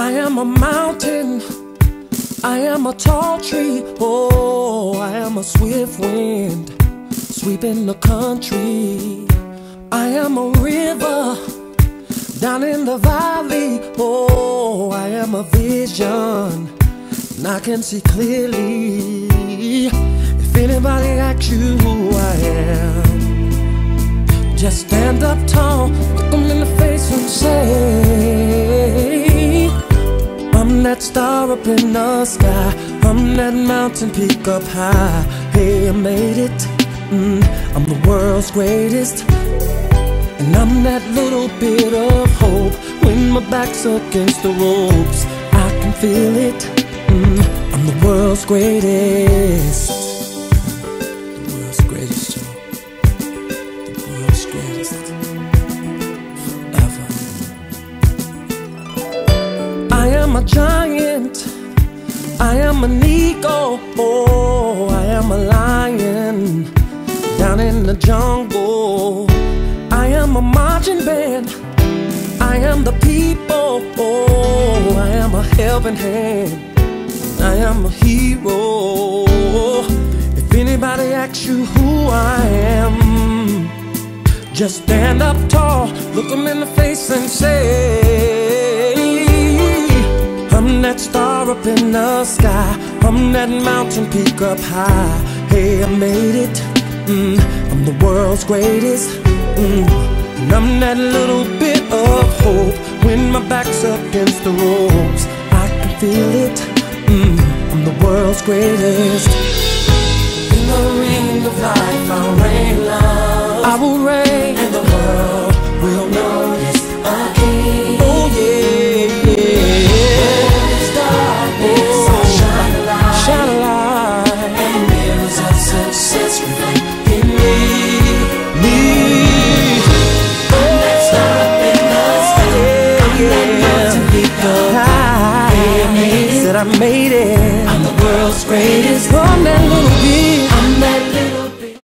I am a mountain, I am a tall tree. Oh, I am a swift wind sweeping the country. I am a river down in the valley. Oh, I am a vision and I can see clearly. If anybody asks you who I am, just stand up tall, look them in the face and say, I'm that star up in the sky, I'm that mountain peak up high. Hey, I made it, I'm the world's greatest. And I'm that little bit of hope when my back's against the ropes. I can feel it, I'm the world's greatest. The world's greatest, y'all. The world's greatest. Ever. I am a giant, I am an eagle. Oh, I am a lion down in the jungle. I am a marching band, I am the people. Oh, I am a helping hand, I am a hero. If anybody asks you who I am, just stand up tall, look them in the face and say, I'm that star up in the sky, I'm that mountain peak up high. Hey, I made it, I'm the world's greatest. And I'm that little bit of hope when my back's against the ropes. I can feel it, I'm the world's greatest. In the ring of life I'll reign love, I will reign, and the world will notice again. Oh yeah, yeah. In this darkness I'll shine a light, shine a light, and mirrors of success reflect in me. I made it, I'm the world's greatest. I'm that little bit